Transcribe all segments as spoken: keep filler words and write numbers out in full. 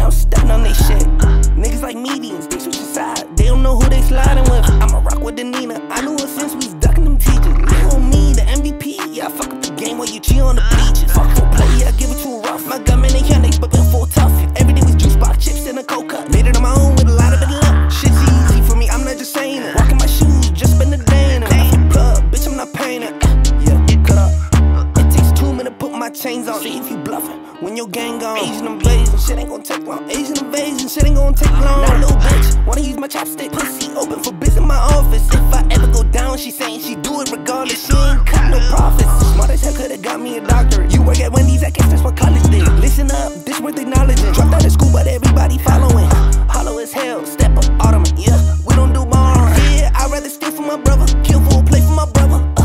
I'm stepping on they shit. Niggas like medians, they switching sides. They don't know who they sliding with. I'ma rock with the Nina. I knew her since we was ducking them teachers. Little me, the M V P. Yeah, I fuck up the game while you cheat on the bleachers. Fuck for play, yeah, I give it to a rough. My gunman ain't can they but been full tough. Every day was juice box chips and a cold cut. Made it on my own with a lot of it luck. Shit's easy for me, I'm not just saying it. Walking my shoes, just spend the day in it. Plug, bitch, I'm not paying it. Yeah, cut up. It takes two minutes to put my chains on. See if you bluffing when your gang gone. Asian invasion, shit ain't gon' take long. Asian invasion, shit ain't gon' take long. Now little bitch, wanna use my chopstick. Pussy open for biz in my office. If I ever go down, she saying she do it regardless. She ain't cut no profits. Smart as hell could've got me a doctorate. You work at Wendy's, I guess that's what college did. Listen up, this worth acknowledging. Dropped out of school, but everybody following. Hollow as hell, step up, ottoman, yeah. We don't do bars. Yeah, I'd rather steal from my brother, kill for a play for my brother. Uh.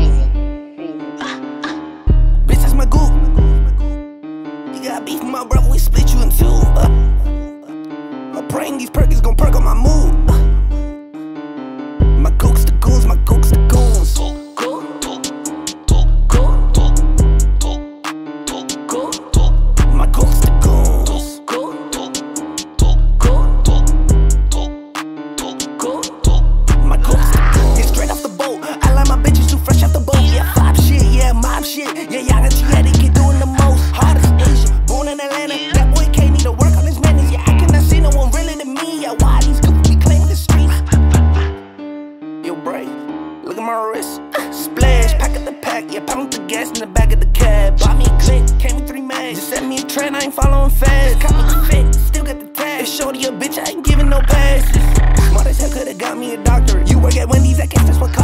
Bitch, that's my Gook. You got beef with my brother, we split you in two. Uh. I'm praying these perkins gon' perk on my mood. Uh. My Gooks the goons, my Gooks the goons. My Gooks the goons. My Gooks the goons. Get straight off the boat. I like my bitches too fresh off the boat. Yeah, five shit, yeah, mob shit. Yeah, y'all got Jayded, keep doing the most. Hardest Asian, born in Atlanta. That boy can't need to work on his manners. Yeah, I cannot see no one really to me. Yeah, why these gooks be claiming the streets? Yo, Bray, look at my wrist. Splash, pack up the pack. Yeah, pound the gas in the back of the cab. Bought me a click, came with three mags. Just set me a trend, I ain't following fast. Caught me the fit, still got the tag. If shorty a bitch, I ain't giving no passes. Smart as hell could've got me a doctorate. You work at Wendy's, I guess that's what